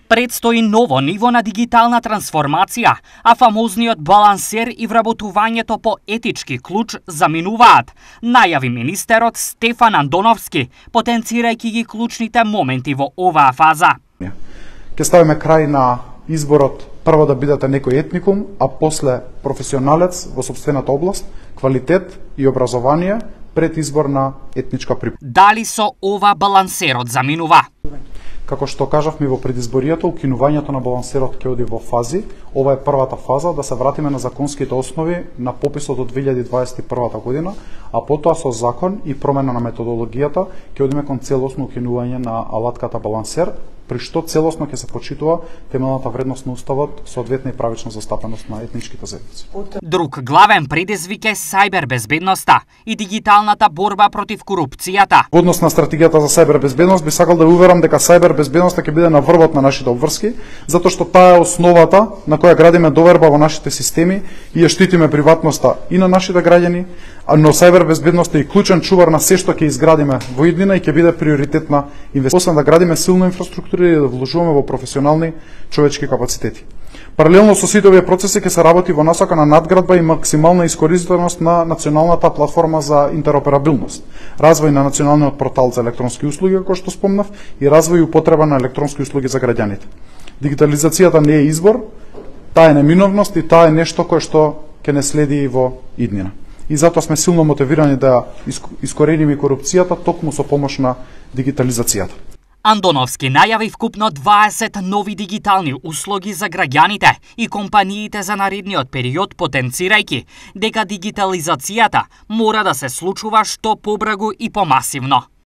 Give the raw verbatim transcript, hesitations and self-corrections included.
Предстои ново ниво на дигитална трансформација, а фамозниот балансер и вработувањето по етички клуч заминуваат, најави министерот Стефан Андоновски, потенцирајќи ги клучните моменти во оваа фаза. Ке ставиме крај на изборот прво да бидете некој етникум, а после професионалец во сопствената област, квалитет и образование пред избор на етничка припадност. Дали со ова балансерот заминува? Како што кажавме во предизборијата, укинувањето на балансерот ќе оди во фази. Ова е првата фаза, да се вратиме на законските основи на пописот од две илјади дваесет и прва година, а потоа со закон и промена на методологијата ќе одиме кон целосно укинување на алатката балансер, при што целосно ќе се почитува темелната вредност на уставот, соодветна и правична застапеност на етничките заедници. Друг главен предизвик е сајбер безбедноста и дигиталната борба против корупцијата. Во однос на стратегијата за сајбер безбедност би сакал да ви уверам дека сајбер безбедноста ќе биде на врвот на нашите обврски, затоа што таа е основата на која градиме доверба во нашите системи и ја штитиме приватноста и на нашите граѓани, но сајбер безбедноста е и клучен чувар на се што ќе изградиме во иднина и ќе биде приоритетна инвестиција. Освен да градиме силна инфраструктура и да вложуваме во професионални човечки капацитети. Паралелно со сите овие процеси ќе се работи во насока на надградба и максимална искористеност на националната платформа за интероперабилност, развој на националниот портал за електронски услуги, како што спомнав, и развој и употреба на електронски услуги за граѓаните. Дигитализацијата не е избор, таа е неминовност и таа е нешто кое што ќе не следи и во иднина. И затоа сме силно мотивирани да искорениме корупцијата токму со помош на дигитализацијата. Андоновски најави вкупно дваесет нови дигитални услуги за граѓаните и компаниите за наредниот период, потенцирајќи дека дигитализацијата мора да се случува што побрзо и помасивно.